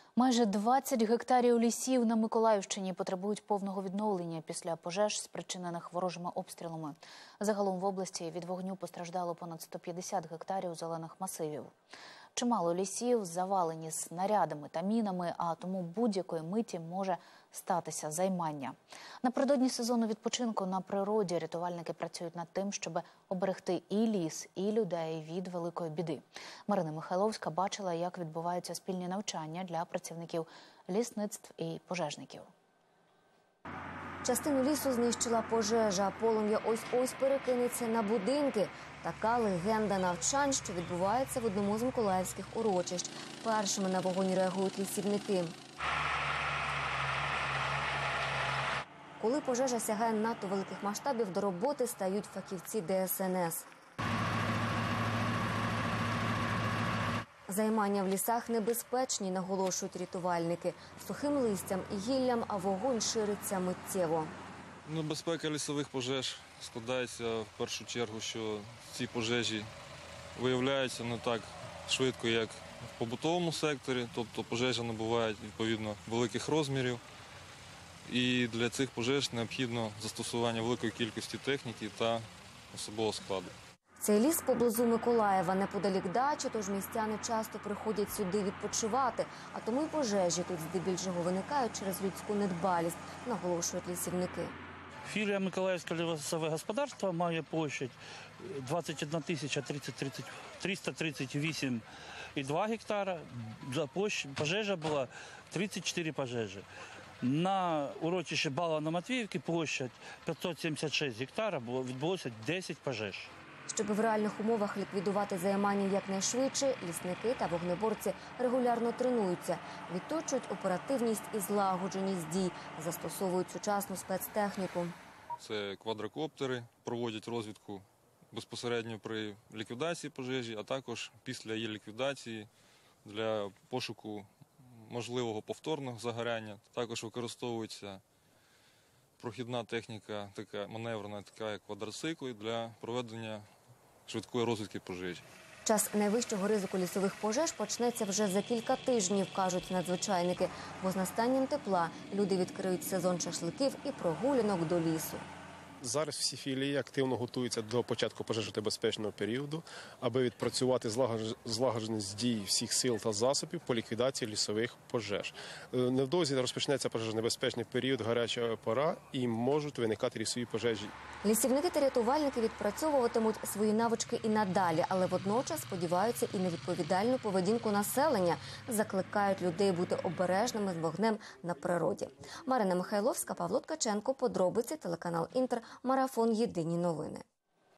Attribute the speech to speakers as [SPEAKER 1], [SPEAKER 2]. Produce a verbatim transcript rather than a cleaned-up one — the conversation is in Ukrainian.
[SPEAKER 1] Майже двадцять гектарів лісів на Миколаївщині потребують повного відновлення після пожеж, спричинених ворожими обстрілами. Загалом в області від вогню постраждало понад сто п'ятдесят гектарів зелених масивів. Чимало лісів завалені снарядами та мінами, а тому будь-якої миті може статися займання. Напередодні сезону відпочинку на природі рятувальники працюють над тим, щоб оберегти і ліс, і людей від великої біди. Марина Михайловська бачила, як відбуваються спільні навчання для працівників лісництв і пожежників.
[SPEAKER 2] Частину лісу знищила пожежа, полум'я ось-ось перекинеться на будинки. Така легенда навчань, що відбувається в одному з миколаївських урочищ. Першими на вогонь реагують лісівники. Коли пожежа сягає надто великих масштабів, до роботи стають фахівці Де Ес Ен Ес. Займання в лісах небезпечні, наголошують рятувальники. Сухим листям і гіллям, а вогонь шириться миттєво.
[SPEAKER 3] Небезпека лісових пожеж складається в першу чергу, що ці пожежі виявляються не так швидко, як в побутовому секторі. Тобто пожежі набувають, відповідно, великих розмірів. І для цих пожеж необхідно застосування великої кількості техніки та особового складу.
[SPEAKER 2] Цей ліс поблизу Миколаєва, неподалік дачі, тож містяни часто приходять сюди відпочивати. А тому й пожежі тут здебільшого виникають через людську недбалість, наголошують лісівники.
[SPEAKER 4] Філія Миколаївського лісового господарства має площадь двадцять одна тисяча триста тридцять вісім і два гектара. Пожежа була тридцять чотири пожежі. На урочищі Бала на Матвіївці площадь п'ятсот сімдесят шість гектарів, відбулося десять пожеж.
[SPEAKER 2] Щоб в реальних умовах ліквідувати займання якнайшвидше, лісники та вогнеборці регулярно тренуються, відточують оперативність і злагодженість дій, застосовують сучасну спецтехніку.
[SPEAKER 3] Це квадрокоптери, проводять розвідку безпосередньо при ліквідації пожежі, а також після її ліквідації для пошуку можливого повторного загоряння. Також використовується прохідна техніка, така маневрена, така як квадроцикли, для проведення швидкої розвідки пожежі.
[SPEAKER 2] Час найвищого ризику лісових пожеж почнеться вже за кілька тижнів, кажуть надзвичайники. Бо з настанням тепла люди відкриють сезон шашликів і прогулянок до лісу.
[SPEAKER 5] Зараз всі філії активно готуються до початку пожежонебезпечного періоду, аби відпрацювати злагодженість дій всіх сил та засобів по ліквідації лісових пожеж. Невдовзі розпочнеться пожежонебезпечний період, гаряча пора, і можуть виникати лісові пожежі.
[SPEAKER 2] Лісівники та рятувальники відпрацьовуватимуть свої навички і надалі, але водночас сподіваються і на відповідальну поведінку населення. Закликають людей бути обережними з вогнем на природі. Марина Михайловська, Павло Ткаченко, подробиці, телеканал Інтер, марафон «Єдині новини».